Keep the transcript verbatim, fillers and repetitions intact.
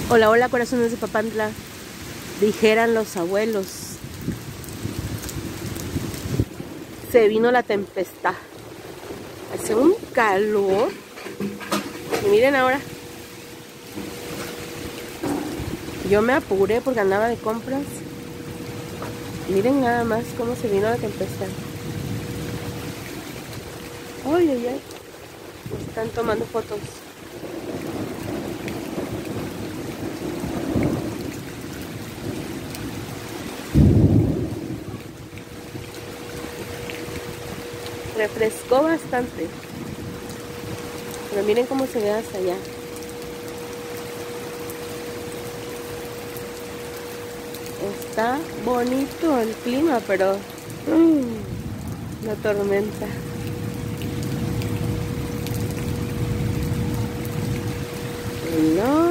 Hola, hola, corazones de Papantla, dijeran los abuelos. Se vino la tempestad. Hace un calor. Y miren ahora. Yo me apuré porque andaba de compras. Miren nada más cómo se vino la tempestad. Ay, ay, ay. Me están tomando fotos. Refrescó bastante. Pero miren cómo se ve hasta allá. Está bonito el clima, pero mmm, la tormenta. No.